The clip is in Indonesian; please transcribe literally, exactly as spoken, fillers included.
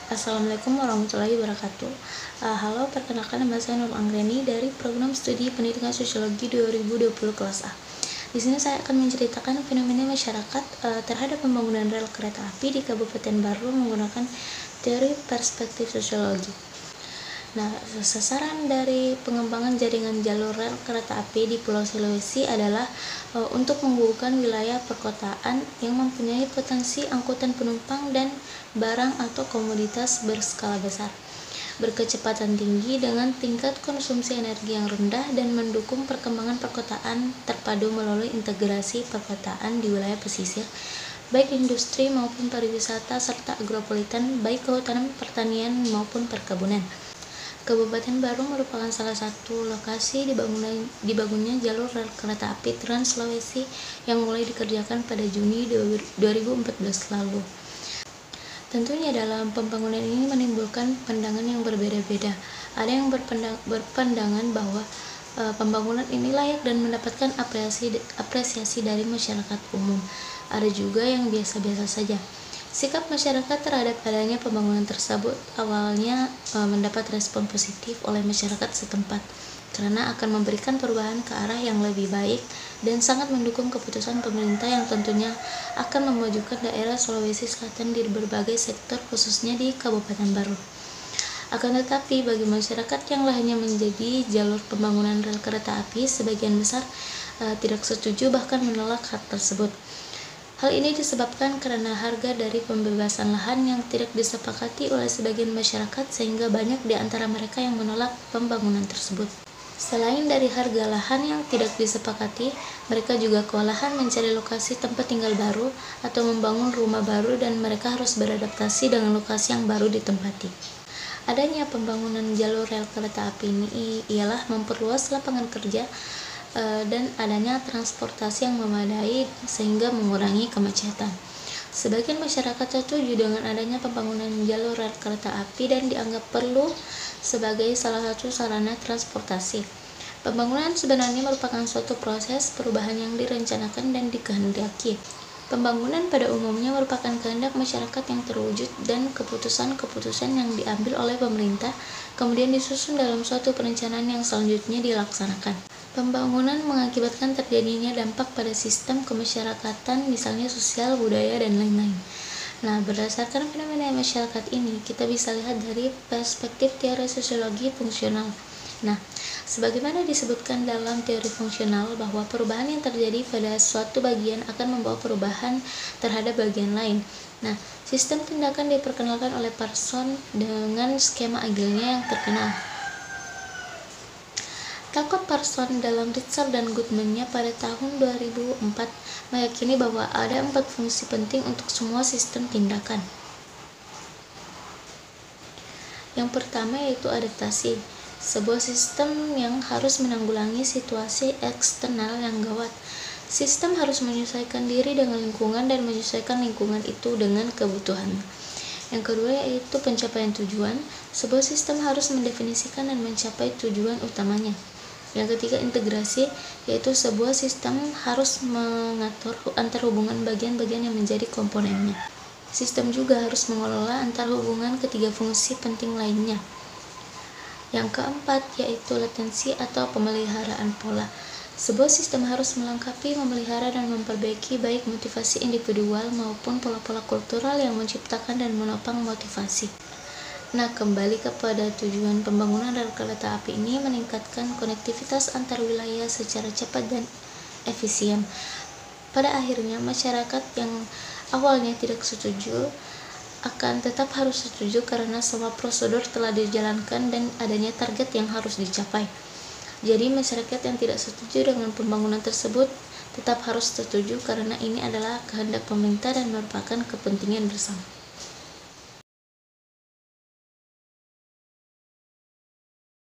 Assalamualaikum warahmatullahi wabarakatuh. Uh, halo, perkenalkan nama saya Nur Anggreni dari Program Studi Pendidikan Sosiologi dua ribu dua puluh kelas A. Di sini saya akan menceritakan fenomena masyarakat uh, terhadap pembangunan rel kereta api di Kabupaten Baru menggunakan teori perspektif sosiologi. Nah, sasaran dari pengembangan jaringan jalur rel kereta api di Pulau Sulawesi adalah e, untuk menghubungkan wilayah perkotaan yang mempunyai potensi angkutan penumpang dan barang atau komoditas berskala besar, berkecepatan tinggi dengan tingkat konsumsi energi yang rendah, dan mendukung perkembangan perkotaan terpadu melalui integrasi perkotaan di wilayah pesisir, baik industri maupun pariwisata, serta agropolitan, baik kehutanan, pertanian maupun perkebunan. Kabupaten Baru merupakan salah satu lokasi dibangunnya, dibangunnya jalur rel kereta api Trans Sulawesi yang mulai dikerjakan pada Juni dua ribu empat belas lalu. Tentunya dalam pembangunan ini menimbulkan pandangan yang berbeda-beda. Ada yang berpandang, berpandangan bahwa e, pembangunan ini layak dan mendapatkan apresiasi, apresiasi dari masyarakat umum. Ada juga yang biasa-biasa saja. Sikap masyarakat terhadap adanya pembangunan tersebut awalnya e, mendapat respon positif oleh masyarakat setempat karena akan memberikan perubahan ke arah yang lebih baik dan sangat mendukung keputusan pemerintah yang tentunya akan memajukan daerah Sulawesi Selatan di berbagai sektor, khususnya di Kabupaten Baru. Akan tetapi bagi masyarakat yang lainnya menjadi jalur pembangunan rel kereta api, sebagian besar e, tidak setuju bahkan menolak hal tersebut. Hal ini disebabkan karena harga dari pembebasan lahan yang tidak disepakati oleh sebagian masyarakat, sehingga banyak di antara mereka yang menolak pembangunan tersebut. Selain dari harga lahan yang tidak disepakati, mereka juga kewalahan mencari lokasi tempat tinggal baru atau membangun rumah baru, dan mereka harus beradaptasi dengan lokasi yang baru ditempati. Adanya pembangunan jalur rel kereta api ini ialah memperluas lapangan kerja dan adanya transportasi yang memadai sehingga mengurangi kemacetan. Sebagian masyarakat setuju dengan adanya pembangunan jalur rel kereta api dan dianggap perlu sebagai salah satu sarana transportasi. Pembangunan sebenarnya merupakan suatu proses perubahan yang direncanakan dan dikehendaki. Pembangunan pada umumnya merupakan kehendak masyarakat yang terwujud dan keputusan-keputusan yang diambil oleh pemerintah kemudian disusun dalam suatu perencanaan yang selanjutnya dilaksanakan. Pembangunan mengakibatkan terjadinya dampak pada sistem kemasyarakatan, misalnya sosial, budaya, dan lain-lain. Nah, berdasarkan fenomena masyarakat ini, kita bisa lihat dari perspektif teori sosiologi fungsional. Nah, sebagaimana disebutkan dalam teori fungsional bahwa perubahan yang terjadi pada suatu bagian akan membawa perubahan terhadap bagian lain. Nah, sistem tindakan diperkenalkan oleh Parson dengan skema agilnya yang terkenal. Talcott Parson dalam Ritzer dan Goodman-nya pada tahun dua ribu empat meyakini bahwa ada empat fungsi penting untuk semua sistem tindakan. Yang pertama yaitu adaptasi, sebuah sistem yang harus menanggulangi situasi eksternal yang gawat. Sistem harus menyesuaikan diri dengan lingkungan dan menyesuaikan lingkungan itu dengan kebutuhan. Yang kedua yaitu pencapaian tujuan, sebuah sistem harus mendefinisikan dan mencapai tujuan utamanya. Yang ketiga integrasi, yaitu sebuah sistem harus mengatur antar hubungan bagian-bagian yang menjadi komponennya. Sistem juga harus mengelola antar hubungan ketiga fungsi penting lainnya. Yang keempat yaitu latensi atau pemeliharaan pola. Sebuah sistem harus melengkapi, memelihara, dan memperbaiki baik motivasi individual maupun pola-pola kultural yang menciptakan dan menopang motivasi. Nah, kembali kepada tujuan pembangunan rel kereta api ini meningkatkan konektivitas antar wilayah secara cepat dan efisien. Pada akhirnya, masyarakat yang awalnya tidak setuju akan tetap harus setuju karena semua prosedur telah dijalankan dan adanya target yang harus dicapai. Jadi, masyarakat yang tidak setuju dengan pembangunan tersebut tetap harus setuju karena ini adalah kehendak pemerintah dan merupakan kepentingan bersama.